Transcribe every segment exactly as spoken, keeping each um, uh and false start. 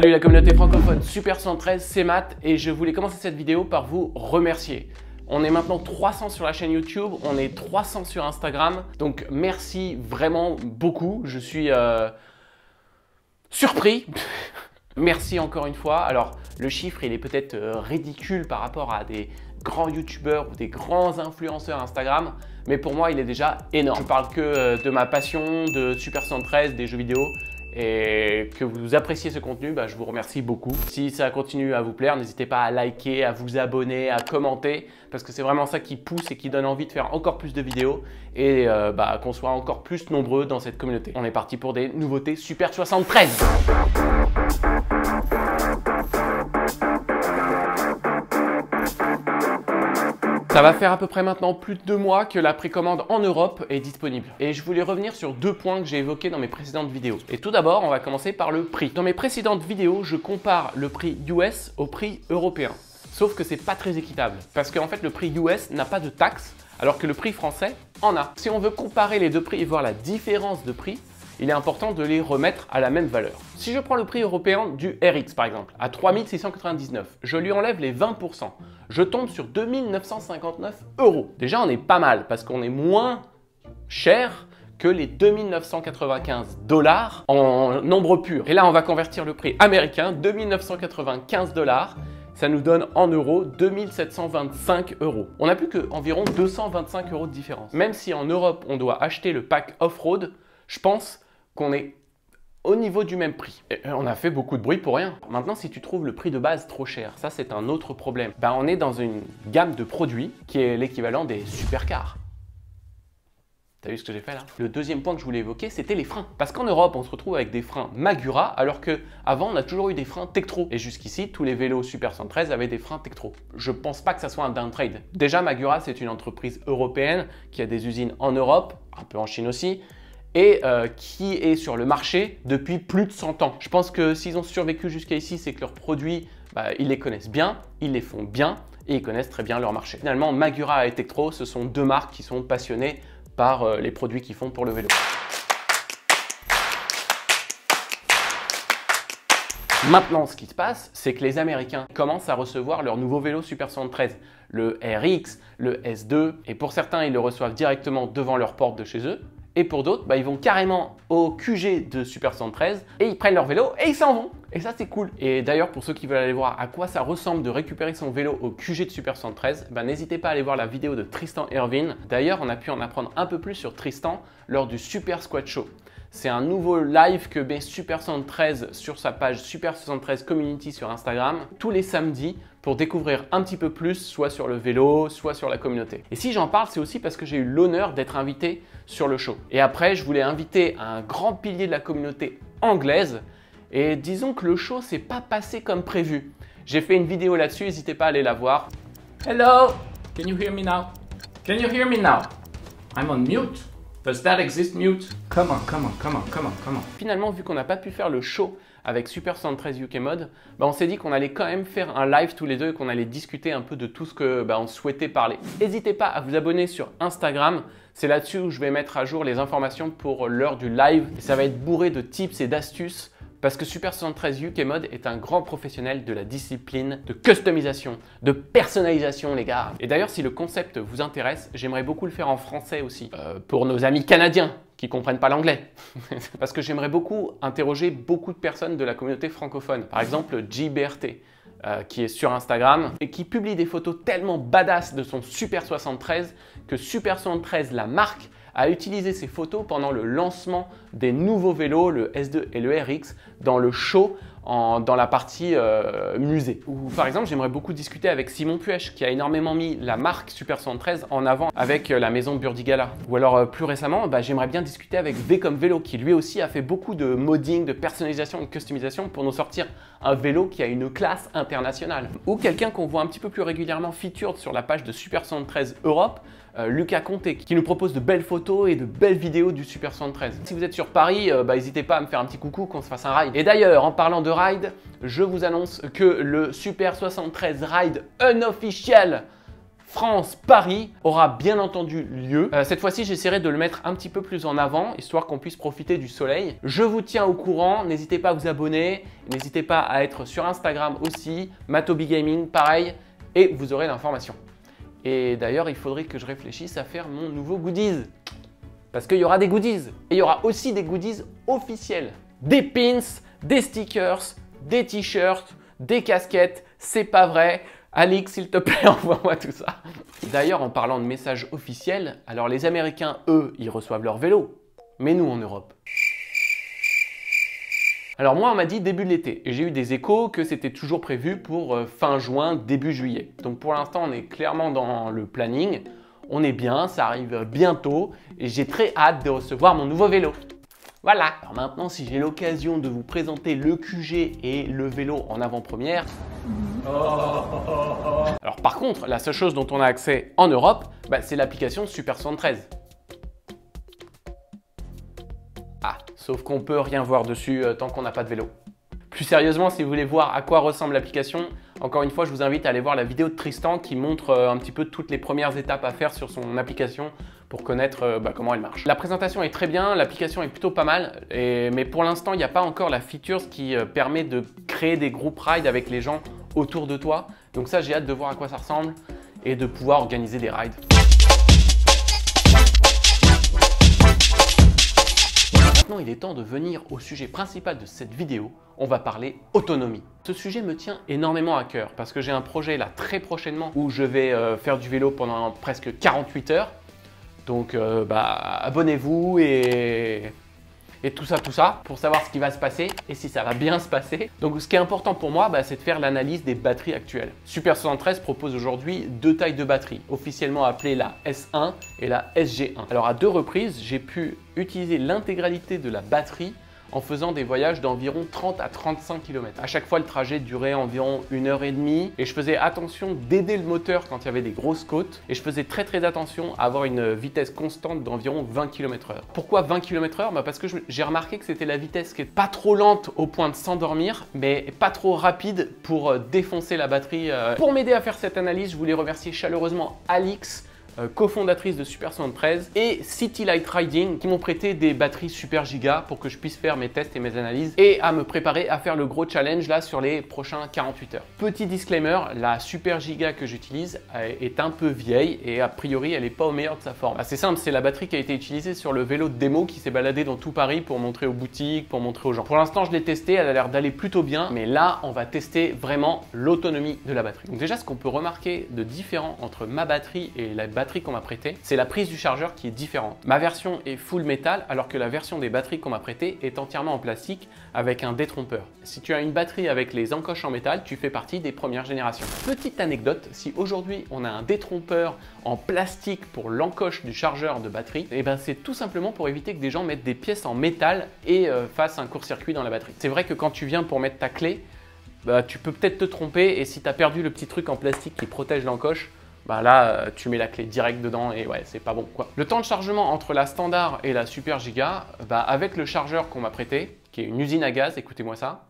Salut la communauté francophone Super soixante-treize, c'est Matt et je voulais commencer cette vidéo par vous remercier. On est maintenant trois cents sur la chaîne YouTube, on est trois cents sur Instagram, donc merci vraiment beaucoup, je suis euh, surpris. Merci encore une fois. Alors le chiffre il est peut-être euh, ridicule par rapport à des grands youtubeurs ou des grands influenceurs Instagram, mais pour moi il est déjà énorme. Je parle que euh, de ma passion, de Super soixante-treize, des jeux vidéo, et que vous appréciez ce contenu, bah, je vous remercie beaucoup. Si ça continue à vous plaire, n'hésitez pas à liker, à vous abonner, à commenter, parce que c'est vraiment ça qui pousse et qui donne envie de faire encore plus de vidéos et euh, bah, qu'on soit encore plus nombreux dans cette communauté. On est parti pour des nouveautés Super soixante-treize. Ça va faire à peu près maintenant plus de deux mois que la précommande en Europe est disponible. Et je voulais revenir sur deux points que j'ai évoqués dans mes précédentes vidéos. Et tout d'abord, on va commencer par le prix. Dans mes précédentes vidéos, je compare le prix U S au prix européen. Sauf que c'est pas très équitable. Parce qu'en fait, le prix U S n'a pas de taxe, alors que le prix français en a. Si on veut comparer les deux prix et voir la différence de prix, il est important de les remettre à la même valeur. Si je prends le prix européen du R X par exemple, à trois mille six cent quatre-vingt-dix-neuf, je lui enlève les vingt pour cent, je tombe sur deux mille neuf cent cinquante-neuf euros. Déjà on est pas mal parce qu'on est moins cher que les deux mille neuf cent quatre-vingt-quinze dollars en nombre pur. Et là on va convertir le prix américain, deux mille neuf cent quatre-vingt-quinze dollars. Ça nous donne en euros deux mille sept cent vingt-cinq euros. On n'a plus qu'environ deux cent vingt-cinq euros de différence. Même si en Europe on doit acheter le pack off-road, je pense qu'on est au niveau du même prix. Et on a fait beaucoup de bruit pour rien. Maintenant, si tu trouves le prix de base trop cher, ça c'est un autre problème. Ben, on est dans une gamme de produits qui est l'équivalent des supercars. T'as vu ce que j'ai fait là? Le deuxième point que je voulais évoquer, c'était les freins. Parce qu'en Europe, on se retrouve avec des freins Magura, alors qu'avant, on a toujours eu des freins Tektro. Et jusqu'ici, tous les vélos Super soixante-treize avaient des freins Tektro. Je pense pas que ça soit un downtrade. Déjà, Magura, c'est une entreprise européenne qui a des usines en Europe, un peu en Chine aussi, et euh, qui est sur le marché depuis plus de cent ans. Je pense que s'ils ont survécu jusqu'à ici, c'est que leurs produits, bah, ils les connaissent bien, ils les font bien et ils connaissent très bien leur marché. Finalement, Magura et Tektro, ce sont deux marques qui sont passionnées par euh, les produits qu'ils font pour le vélo. Maintenant, ce qui se passe, c'est que les Américains commencent à recevoir leur nouveau vélo Super soixante-treize, le R X, le S deux, et pour certains, ils le reçoivent directement devant leur porte de chez eux. Et pour d'autres, bah, ils vont carrément au Q G de Super soixante-treize et ils prennent leur vélo et ils s'en vont. Et ça, c'est cool. Et d'ailleurs, pour ceux qui veulent aller voir à quoi ça ressemble de récupérer son vélo au Q G de Super soixante-treize, bah, n'hésitez pas à aller voir la vidéo de Tristan Irvine. D'ailleurs, on a pu en apprendre un peu plus sur Tristan lors du Super Squad Show. C'est un nouveau live que met Super soixante-treize sur sa page Super soixante-treize Community sur Instagram tous les samedis pour découvrir un petit peu plus, soit sur le vélo, soit sur la communauté. Et si j'en parle, c'est aussi parce que j'ai eu l'honneur d'être invité sur le show. Et après, je voulais inviter un grand pilier de la communauté anglaise. Et disons que le show s'est pas passé comme prévu. J'ai fait une vidéo là-dessus, n'hésitez pas à aller la voir. Hello, can you hear me now? Can you hear me now? I'm on mute. Does that exist mute? Come on, come on, come on, come on, come on. Finalement, vu qu'on n'a pas pu faire le show avec Super soixante-treize U K Mod, bah on s'est dit qu'on allait quand même faire un live tous les deux et qu'on allait discuter un peu de tout ce que bah on souhaitait parler. N'hésitez pas à vous abonner sur Instagram, c'est là-dessus où je vais mettre à jour les informations pour l'heure du live. Et ça va être bourré de tips et d'astuces parce que Super soixante-treize U K Mod est un grand professionnel de la discipline de customisation, de personnalisation les gars. Et d'ailleurs, si le concept vous intéresse, j'aimerais beaucoup le faire en français aussi, euh, pour nos amis canadiens qui ne comprennent pas l'anglais. Parce que j'aimerais beaucoup interroger beaucoup de personnes de la communauté francophone. Par exemple, J B R T, euh, qui est sur Instagram et qui publie des photos tellement badass de son Super soixante-treize que Super soixante-treize, la marque, a utilisé ces photos pendant le lancement des nouveaux vélos, le S deux et le R X, dans le show, en, dans la partie euh, musée. Ou par exemple, j'aimerais beaucoup discuter avec Simon Puech, qui a énormément mis la marque Super soixante-treize en avant avec euh, la maison Burdigala. Ou alors euh, plus récemment, bah, j'aimerais bien discuter avec V comme Vélo, qui lui aussi a fait beaucoup de modding, de personnalisation et de customisation pour nous sortir un vélo qui a une classe internationale. Ou quelqu'un qu'on voit un petit peu plus régulièrement featured sur la page de Super soixante-treize Europe, Euh, Lucas Conté, qui nous propose de belles photos et de belles vidéos du Super soixante-treize. Si vous êtes sur Paris, euh, bah, n'hésitez pas à me faire un petit coucou qu'on se fasse un ride. Et d'ailleurs, en parlant de ride, je vous annonce que le Super soixante-treize Ride unofficiel France-Paris aura bien entendu lieu. Euh, cette fois-ci, j'essaierai de le mettre un petit peu plus en avant, histoire qu'on puisse profiter du soleil. Je vous tiens au courant, n'hésitez pas à vous abonner, n'hésitez pas à être sur Instagram aussi, Matobi Gaming, pareil, et vous aurez l'information. Et d'ailleurs, il faudrait que je réfléchisse à faire mon nouveau goodies. Parce qu'il y aura des goodies. Et il y aura aussi des goodies officiels. Des pins, des stickers, des t-shirts, des casquettes. C'est pas vrai. Alix, s'il te plaît, envoie-moi tout ça. D'ailleurs, en parlant de messages officiels, alors les Américains, eux, ils reçoivent leur vélo. Mais nous, en Europe. Alors moi, on m'a dit début de l'été et j'ai eu des échos que c'était toujours prévu pour euh, fin juin, début juillet. Donc pour l'instant, on est clairement dans le planning. On est bien, ça arrive bientôt et j'ai très hâte de recevoir mon nouveau vélo. Voilà. Alors maintenant, si j'ai l'occasion de vous présenter le Q G et le vélo en avant-première. Alors par contre, la seule chose dont on a accès en Europe, bah, c'est l'application Super soixante-treize. Ah, sauf qu'on peut rien voir dessus euh, tant qu'on n'a pas de vélo. Plus sérieusement, si vous voulez voir à quoi ressemble l'application, encore une fois, je vous invite à aller voir la vidéo de Tristan qui montre euh, un petit peu toutes les premières étapes à faire sur son application pour connaître euh, bah, comment elle marche. La présentation est très bien, l'application est plutôt pas mal, et, mais pour l'instant, il n'y a pas encore la feature qui euh, permet de créer des groupes rides avec les gens autour de toi. Donc ça, j'ai hâte de voir à quoi ça ressemble et de pouvoir organiser des rides. Maintenant, il est temps de venir au sujet principal de cette vidéo. On va parler autonomie. Ce sujet me tient énormément à cœur parce que j'ai un projet là très prochainement où je vais euh, faire du vélo pendant presque quarante-huit heures. Donc euh, bah, abonnez-vous et... et tout ça, tout ça, pour savoir ce qui va se passer et si ça va bien se passer. Donc ce qui est important pour moi, bah, c'est de faire l'analyse des batteries actuelles. Super soixante-treize propose aujourd'hui deux tailles de batterie, officiellement appelées la S un et la S G un. Alors à deux reprises, j'ai pu utiliser l'intégralité de la batterie en faisant des voyages d'environ trente à trente-cinq kilomètres. À chaque fois, le trajet durait environ une heure et demie et je faisais attention d'aider le moteur quand il y avait des grosses côtes et je faisais très très attention à avoir une vitesse constante d'environ vingt kilomètres heure. Pourquoi vingt kilomètres heure? Bah parce que j'ai remarqué que c'était la vitesse qui est pas trop lente au point de s'endormir, mais pas trop rapide pour défoncer la batterie. Pour m'aider à faire cette analyse, je voulais remercier chaleureusement Alix, Euh, cofondatrice de Super soixante-treize, et City Light Riding qui m'ont prêté des batteries Super Giga pour que je puisse faire mes tests et mes analyses et à me préparer à faire le gros challenge là sur les prochains quarante-huit heures. Petit disclaimer, la Super Giga que j'utilise est un peu vieille et a priori elle n'est pas au meilleur de sa forme. C'est simple, c'est la batterie qui a été utilisée sur le vélo de démo qui s'est baladé dans tout Paris pour montrer aux boutiques, pour montrer aux gens. Pour l'instant je l'ai testé, elle a l'air d'aller plutôt bien, mais là on va tester vraiment l'autonomie de la batterie. Donc déjà ce qu'on peut remarquer de différent entre ma batterie et la batterie qu'on m'a prêtée, c'est la prise du chargeur qui est différente. Ma version est full métal alors que la version des batteries qu'on m'a prêtée est entièrement en plastique avec un détrompeur. Si tu as une batterie avec les encoches en métal, tu fais partie des premières générations. Petite anecdote, si aujourd'hui on a un détrompeur en plastique pour l'encoche du chargeur de batterie, et ben c'est tout simplement pour éviter que des gens mettent des pièces en métal et euh, fassent un court-circuit dans la batterie. C'est vrai que quand tu viens pour mettre ta clé, bah, tu peux peut-être te tromper et si tu as perdu le petit truc en plastique qui protège l'encoche, bah là, tu mets la clé direct dedans et ouais, c'est pas bon quoi. Le temps de chargement entre la standard et la Super Giga, bah avec le chargeur qu'on m'a prêté, qui est une usine à gaz, écoutez-moi ça.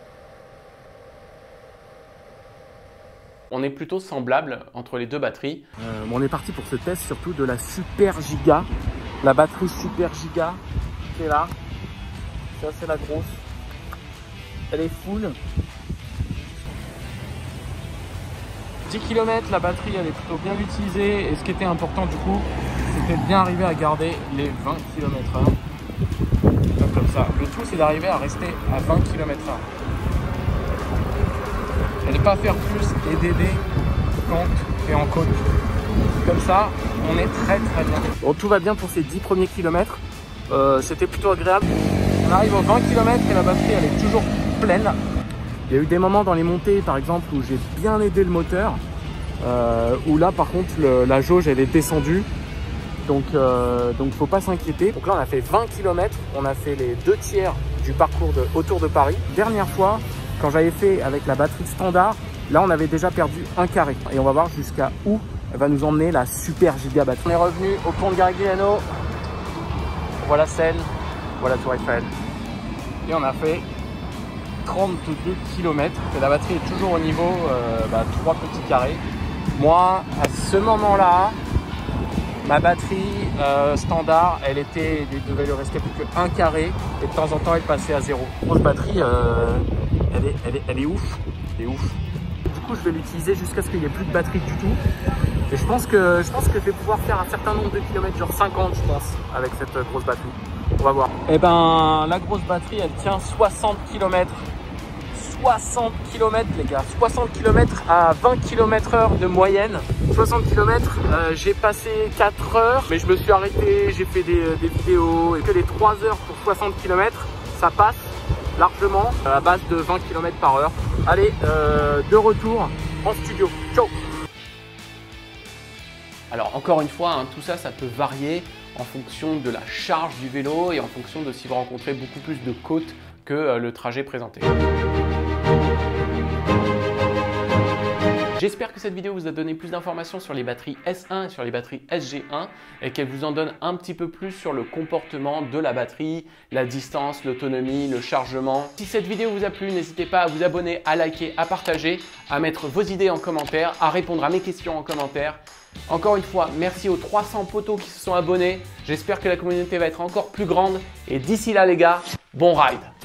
On est plutôt semblable entre les deux batteries. Euh, bon, on est parti pour ce test surtout de la Super Giga, la batterie Super Giga qui est là. Ça c'est la grosse. Elle est full. dix kilomètres, la batterie elle est plutôt bien utilisée et ce qui était important du coup, c'était de bien arriver à garder les vingt kilomètres heure. Comme ça. Le tout c'est d'arriver à rester à vingt kilomètres heure. Et de ne pas faire plus et d'aider quand et en côte. Comme ça, on est très très bien. Bon, tout va bien pour ces dix premiers kilomètres. Euh, c'était plutôt agréable. On arrive aux vingt kilomètres et la batterie elle est toujours pleine. Il y a eu des moments dans les montées par exemple où j'ai bien aidé le moteur, euh, où là par contre le, la jauge elle est descendue, donc il euh, donc faut pas s'inquiéter. Donc là on a fait vingt kilomètres, on a fait les deux tiers du parcours de, autour de Paris. Dernière fois quand j'avais fait avec la batterie standard, là on avait déjà perdu un carré et on va voir jusqu'à où va nous emmener la Super Giga batterie. On est revenu au pont de Garigliano, voilà Seine, voilà Tour Eiffel et on a fait trente-deux kilomètres et la batterie est toujours au niveau euh, bah, trois petits carrés. Moi, à ce moment-là, ma batterie euh, standard, elle était, il devait lui rester plus qu'un carré et de temps en temps elle passait à zéro. Grosse batterie, euh, elle, est, elle, est, elle est ouf, elle est ouf. Du coup, je vais l'utiliser jusqu'à ce qu'il n'y ait plus de batterie du tout. Et je pense que je pense que je vais pouvoir faire un certain nombre de kilomètres, genre cinquante, je pense, avec cette grosse batterie. On va voir. Et ben, la grosse batterie, elle tient soixante kilomètres. soixante kilomètres les gars, soixante kilomètres à vingt kilomètres heure de moyenne. soixante kilomètres, euh, j'ai passé quatre heures, mais je me suis arrêté, j'ai fait des, des vidéos et que les trois heures pour soixante kilomètres, ça passe largement à base de vingt kilomètres par heure. Allez, euh, de retour en studio. Ciao. Alors encore une fois, hein, tout ça, ça peut varier en fonction de la charge du vélo et en fonction de si vous rencontrez beaucoup plus de côtes que euh, le trajet présenté. J'espère que cette vidéo vous a donné plus d'informations sur les batteries S un et sur les batteries S G un et qu'elle vous en donne un petit peu plus sur le comportement de la batterie, la distance, l'autonomie, le chargement. Si cette vidéo vous a plu, n'hésitez pas à vous abonner, à liker, à partager, à mettre vos idées en commentaire, à répondre à mes questions en commentaire. Encore une fois, merci aux trois cents potos qui se sont abonnés. J'espère que la communauté va être encore plus grande et d'ici là les gars, bon ride!